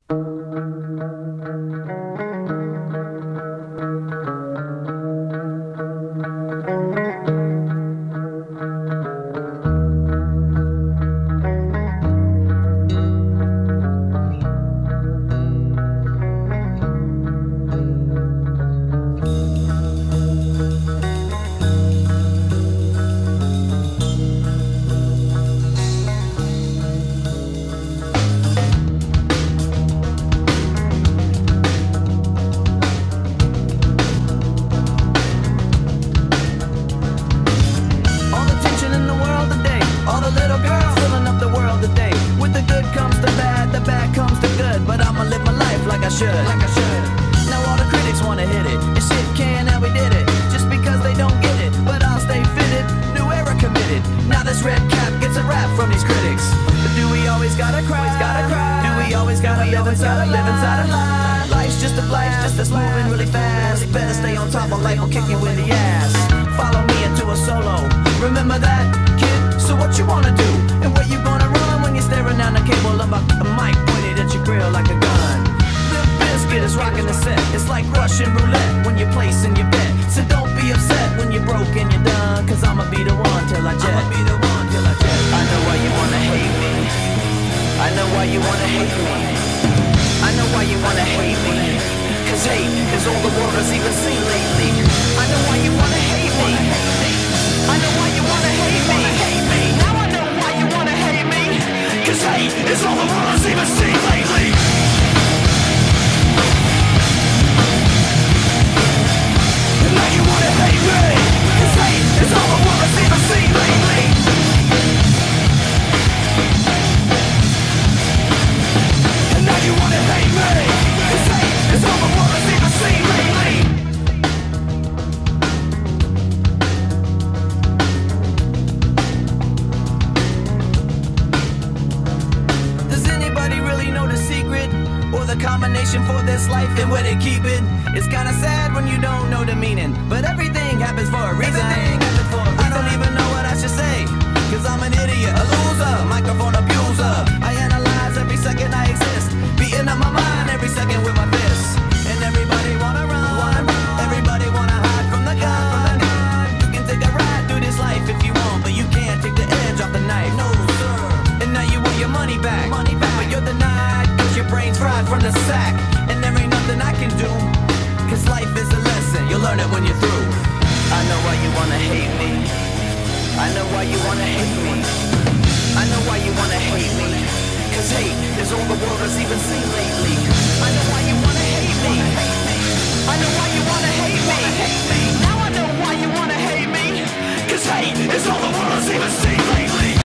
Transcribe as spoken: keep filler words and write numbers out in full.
Like I should. Now all the critics wanna hit it. And shit can, and we did it. Just because they don't get it. But I'll stay fitted. New era committed. Now this red cap gets a rap from these critics. But do we always gotta cry? Gotta cry. Do we always gotta live inside a live inside a lie? Life's just a flash, just that's moving really fast. Better stay on top of life or kick you in the ass. Follow me into a solo. Remember that, kid? So what you wanna do? And where you gonna run when you're staring down the cable of a, a mic pointed at your grill like a gun? Biscuit is rocking the set. It's like Russian roulette when you're placing your bet. So don't be upset when you're broke and you're done. Cause I'ma be the one till I jet. I'ma be the one till I jet. I know why you wanna hate me. I know why you wanna hate me. I know why you wanna hate me. Cause hate is all the world has even seen lately. I know why you wanna hate me. I know why you wanna hate me. Now I know why you wanna hate me. Cause hate is all the world has even seen lately. Now you wanna hate me, cause hate is all the world has even seen lately. And now you wanna hate me, cause hate is all the world has even seen lately. Does anybody really know the secret? Or the combination for this life and where they keep it? It's kinda sad when you don't know the meaning, but everything happens for a reason. Happens for a reason. I don't even know what I should say, cause I'm an idiot, a loser, microphone abuser. I analyze every second I exist, beating up my mind every second with my fists. And everybody wanna run, wanna run. Everybody wanna hide from the gun. You can take a ride through this life if you want, but you can't take the edge off the knife. No sir. And now you want your money back, money back. But you're denied cause your brain's fried from the sack. And there ain't nothing I can do, cause life is a lesson, you'll learn it when you're through. I know why you wanna hate me. I know why you wanna hate me. I know why you wanna hate me. Cause hate is all the world has even seen lately. I know why you wanna hate me. I know why you wanna hate me. Now I know why you wanna hate me. Cause hate is all the world has even seen.